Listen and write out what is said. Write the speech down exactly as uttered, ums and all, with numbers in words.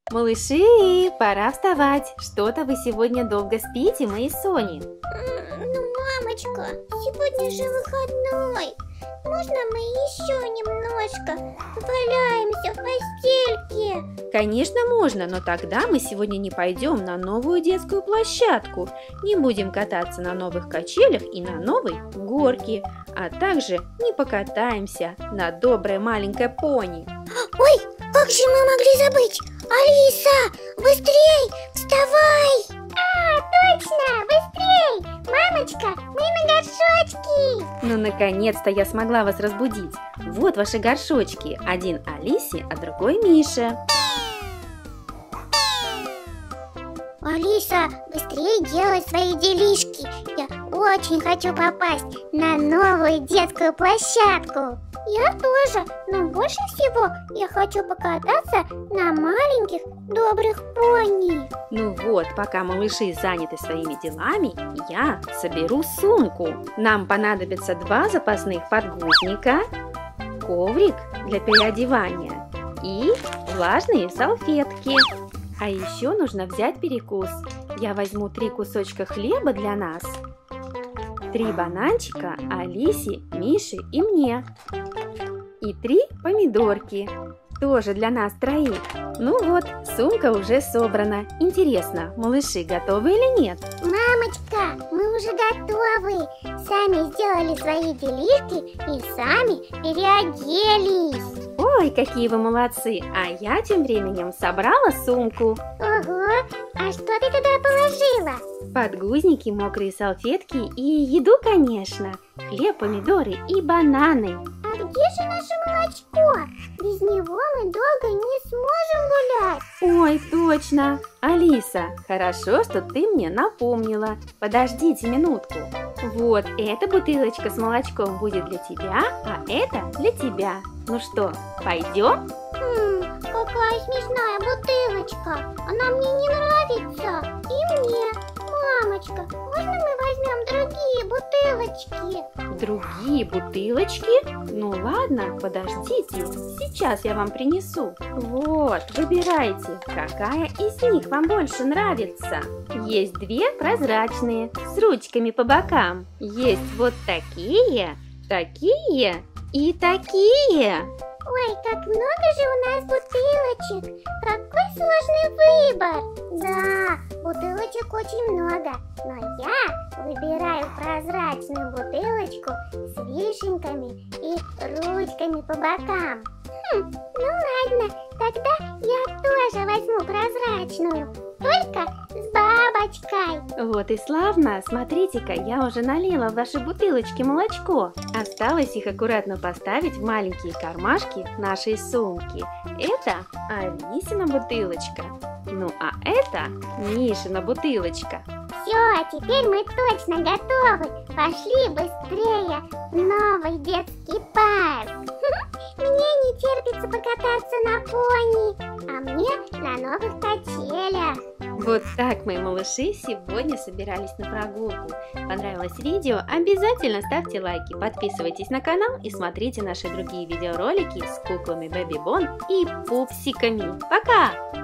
Малыши, пора вставать. Что-то вы сегодня долго спите, мои Сони. Ну, мамочка, сегодня же выходной. Можно мы еще немножко валяемся в постельке? Конечно, можно, но тогда мы сегодня не пойдем на новую детскую площадку, не будем кататься на новых качелях и на новой горке, а также не покатаемся на доброй маленькой пони. Ой, как же мы могли забыть? Алиса, быстрей, вставай! А, точно, быстрей! Мамочка, мы на горшочке! Ну, наконец-то я смогла вас разбудить. Вот ваши горшочки. Один Алисе, а другой Мише. Алиса, быстрее делай свои делишки. Я очень хочу попасть на новую детскую площадку. Я тоже, но больше всего я хочу покататься на маленьких добрых пони. Ну вот, пока малыши заняты своими делами, я соберу сумку. Нам понадобится два запасных подгузника, коврик для переодевания и влажные салфетки. А еще нужно взять перекус. Я возьму три кусочка хлеба для нас, три бананчика Алисе, Мише и мне. И три помидорки, тоже для нас троих. Ну вот, сумка уже собрана. Интересно, малыши готовы или нет? Мамочка, мы уже готовы. Сами сделали свои делишки и сами переоделись. Ой, какие вы молодцы! А я тем временем собрала сумку. Ого, а что ты туда положила? Подгузники, мокрые салфетки и еду, конечно. Хлеб, помидоры и бананы. А где же наше молочко? Без него мы долго не сможем гулять. Ой, точно! Алиса, хорошо, что ты мне напомнила. Подождите минутку. Вот, эта бутылочка с молочком будет для тебя, а это для тебя. Ну что, пойдем? Хм, какая смешная бутылочка. Она мне не нравится. И мне. Мамочка, можно мы возьмем другие бутылочки? Другие бутылочки? Ну ладно, подождите, сейчас я вам принесу. Вот, выбирайте, какая из них вам больше нравится. Есть две прозрачные, с ручками по бокам. Есть вот такие, такие и такие. Ой, как много же у нас бутылочек. Какой сложный выбор. Да, бутылочек очень много, но я выбираю прозрачную бутылочку с вишенками и ручками по бокам. Хм, ну ладно, тогда я тоже возьму прозрачную, только с бабочкой. Вот и славно. Смотрите-ка, я уже налила в ваши бутылочки молочко. Осталось их аккуратно поставить в маленькие кармашки нашей сумки. Это Алисина бутылочка. Ну а это Мишина бутылочка. Все, теперь мы точно готовы. Пошли быстрее в новый детский парк. Мне не терпится покататься на пони, а мне на новых качелях. Вот так, мои малыши, сегодня собирались на прогулку. Понравилось видео? Обязательно ставьте лайки, подписывайтесь на канал и смотрите наши другие видеоролики с куклами Бэби Бон и пупсиками. Пока!